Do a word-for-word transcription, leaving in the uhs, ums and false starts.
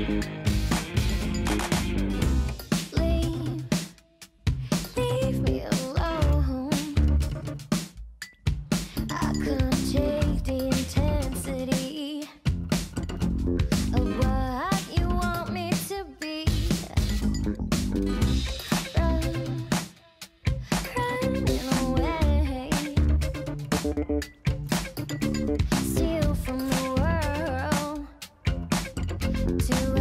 Leave, leave me alone. I couldn't take the intensity of what you want me to be. Run, running away, steal from the world to